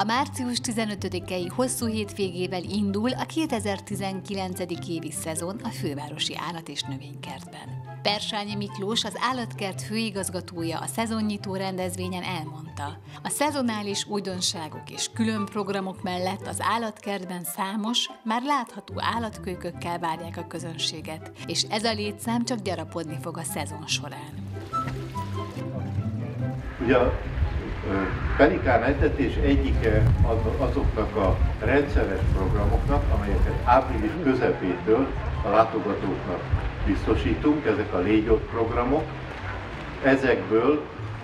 A március 15-i hosszú hétvégével indul a 2019. évi szezon a fővárosi állat- és növénykertben. Persányi Miklós, az állatkert főigazgatója a szezonnyitó rendezvényen elmondta: a szezonális újdonságok és külön programok mellett az állatkertben számos, már látható állatkölykökkel várják a közönséget, és ez a létszám csak gyarapodni fog a szezon során. Ugye a pelikán etetés egyike azoknak a rendszeres programoknak, amelyeket április közepétől a látogatóknak biztosítunk, ezek a légyott programok. Ezekből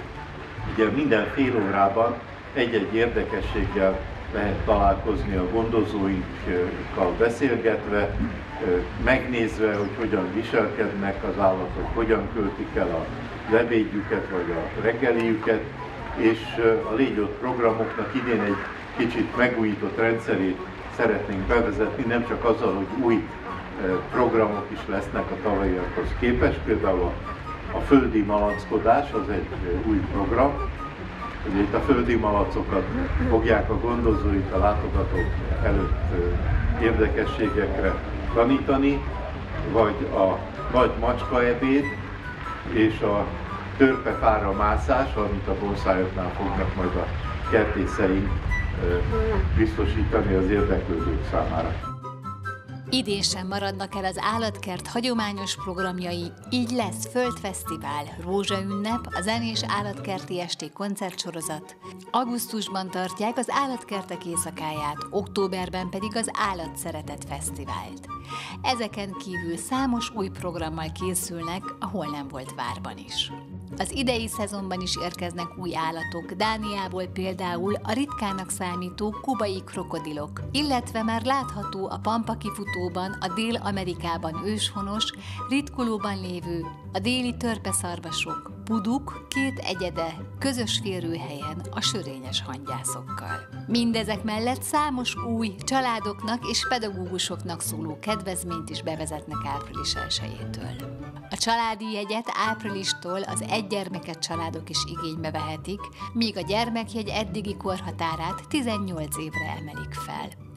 ugye minden fél órában egy-egy érdekességgel lehet találkozni a gondozóinkkal beszélgetve, megnézve, hogy hogyan viselkednek az állatok, hogyan költik el a lebédjüket vagy a reggeliüket, és a légyott programoknak idén egy kicsit megújított rendszerét szeretnénk bevezetni, nem csak azzal, hogy új programok is lesznek a tavalyiakhoz képest, például a földi malackodás, az egy új program. Ugye itt a földi malacokat fogják a gondozóik, a látogatók előtt érdekességekre tanítani, vagy a nagy macskaebéd és a törpefára mászás, amit a bonszájoknál fognak majd a kertészeink biztosítani az érdeklődők számára. Idén sem maradnak el az állatkert hagyományos programjai, így lesz Földfesztivál, Rózsaünnep, a zenés állatkerti esti koncertsorozat. Augusztusban tartják az Állatkertek éjszakáját, októberben pedig az Állatszeretet Fesztivált. Ezeken kívül számos új programmal készülnek a Hol nem volt várban is. Az idei szezonban is érkeznek új állatok, Dániából például a ritkának számító kubai krokodilok, illetve már látható a Pampa kifutóban a Dél-Amerikában őshonos, ritkulóban lévő, a déli törpeszarvasok, puduk, két egyede, közös férőhelyen a sörényes hangyászokkal. Mindezek mellett számos új, családoknak és pedagógusoknak szóló kedvezményt is bevezetnek április 1-től. A családi jegyet áprilistól az egygyermekes családok is igénybe vehetik, míg a gyermekjegy eddigi korhatárát 18 évre emelik fel.